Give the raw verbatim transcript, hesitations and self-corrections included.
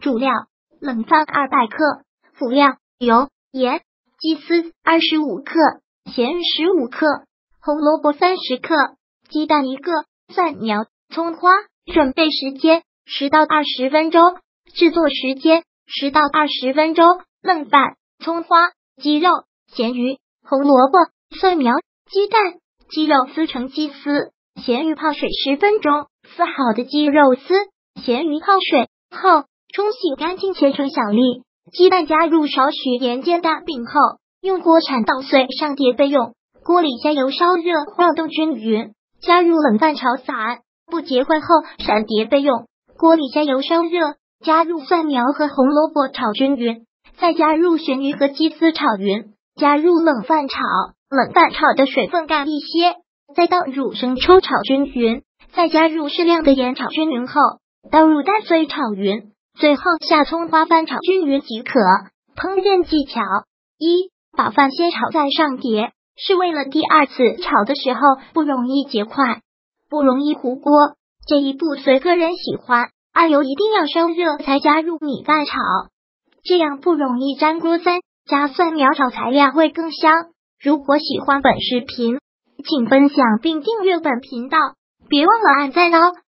主料：冷饭二百克，辅料：油、盐、鸡丝二十五克，咸鱼十五克，红萝卜三十克，鸡蛋一个，蒜苗、葱花。准备时间十到二十分钟，制作时间十到二十分钟。冷饭、葱花、鸡肉、咸鱼、红萝卜、蒜苗、鸡蛋。鸡肉撕成鸡丝，咸鱼泡水十分钟。撕好的鸡肉丝、咸鱼泡水后冲洗干净，切成小粒。鸡蛋加入少许盐煎蛋饼后，用锅铲捣碎上碟备用。锅里加油烧热，晃动均匀，加入冷饭炒散，不结块后闪碟备用。锅里加油烧热，加入蒜苗和红萝卜炒均匀，再加入咸鱼和鸡丝炒匀，加入冷饭炒。冷饭炒的水分干一些，再倒入生抽炒均匀，再加入适量的盐炒均匀后，倒入蛋碎炒匀，最后下葱花翻炒均匀即可。烹饪技巧：一、把饭先炒再上碟，是为了第二次炒的时候不容易结块，不容易糊锅。这一步随个人喜欢。二、油一定要烧热才加入米饭炒，这样不容易粘锅。三、加蒜苗炒材料会更香。如果喜欢本视频，请分享并订阅本频道，别忘了按赞哦。